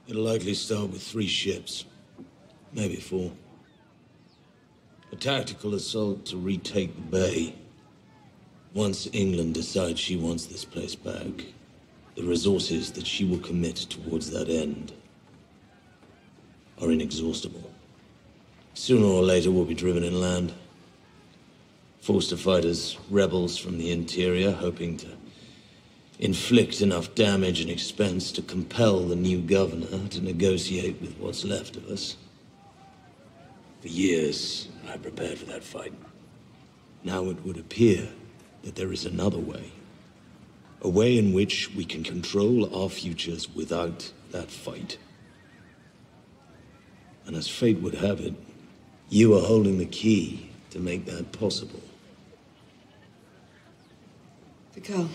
It'll likely start with 3 ships. Maybe 4. A tactical assault to retake the bay. Once England decides she wants this place back, the resources that she will commit towards that end are inexhaustible. Sooner or later, we'll be driven inland. Forced to fight as rebels from the interior, hoping to inflict enough damage and expense to compel the new governor to negotiate with what's left of us. For years, I prepared for that fight. Now it would appear that there is another way. A way in which we can control our futures without that fight. And as fate would have it, you are holding the key to make that possible. The girl.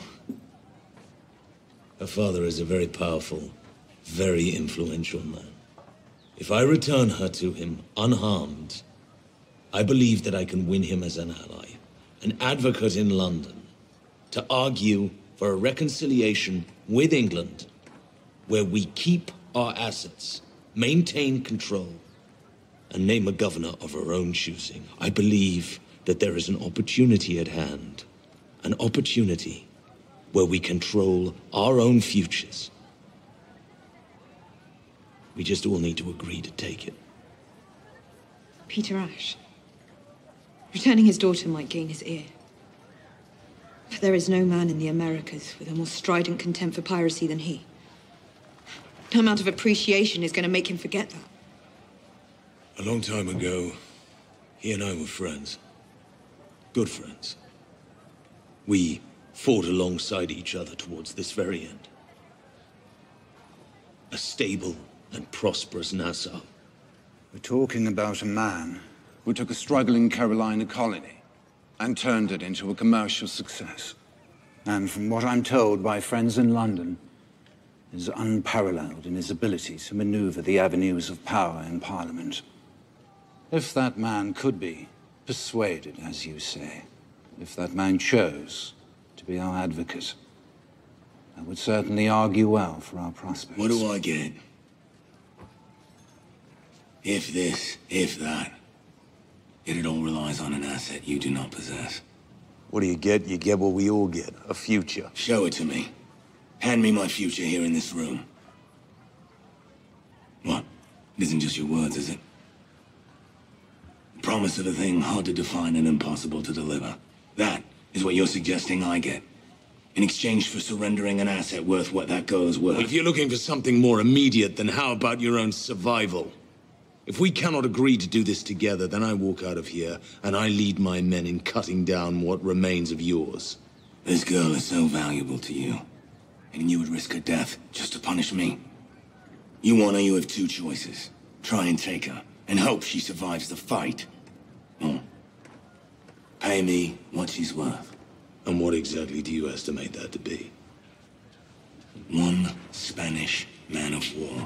Her father is a very powerful, very influential man. If I return her to him unharmed, I believe that I can win him as an ally, an advocate in London, to argue for a reconciliation with England, where we keep our assets, maintain control, and name a governor of our own choosing. I believe that there is an opportunity at hand, an opportunity where we control our own futures. We just all need to agree to take it. Peter Ash. Returning his daughter might gain his ear. But there is no man in the Americas with a more strident contempt for piracy than he. No amount of appreciation is going to make him forget that. A long time ago, he and I were friends. Good friends. We fought alongside each other towards this very end. A stable and prosperous Nassau. We're talking about a man who took a struggling Carolina colony and turned it into a commercial success. And from what I'm told by friends in London, is unparalleled in his ability to maneuver the avenues of power in Parliament. If that man could be persuaded, as you say, if that man chose to be our advocate, that would certainly argue well for our prospects. What do I get? If this, if that. Yet it all relies on an asset you do not possess. What do you get? You get what we all get. A future. Show it to me. Hand me my future here in this room. What? It isn't just your words, is it? The promise of a thing hard to define and impossible to deliver. That is what you're suggesting I get. In exchange for surrendering an asset worth what that girl is worth. Well, if you're looking for something more immediate, then how about your own survival? If we cannot agree to do this together, then I walk out of here, and I lead my men in cutting down what remains of yours. This girl is so valuable to you, and you would risk her death just to punish me. You want her, you have 2 choices. Try and take her, and hope she survives the fight. Or pay me what she's worth. And what exactly do you estimate that to be? 1 Spanish man of war.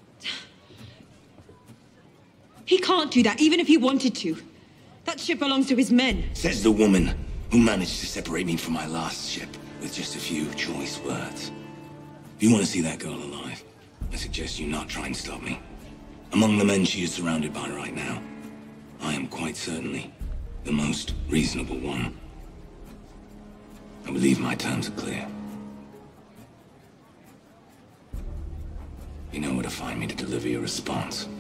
He can't do that, even if he wanted to. That ship belongs to his men. Says the woman who managed to separate me from my last ship with just a few choice words. If you want to see that girl alive, I suggest you not try and stop me. Among the men she is surrounded by right now, I am quite certainly the most reasonable one. I believe my terms are clear. You know where to find me to deliver your response.